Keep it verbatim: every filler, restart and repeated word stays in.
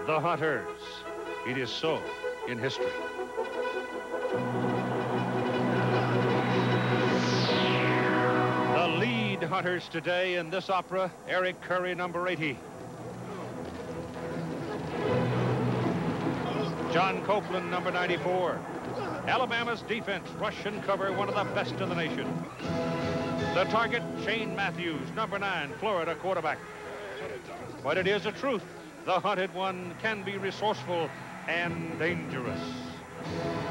the hunters. It is so in history. The lead hunters today in this opera, Eric Curry, number eighty. John Copeland, number ninety-four. Alabama's defense, rush and cover, one of the best in the nation. The target, Shane Matthews, number nine, Florida quarterback. But it is a truth. The hunted one can be resourceful and dangerous.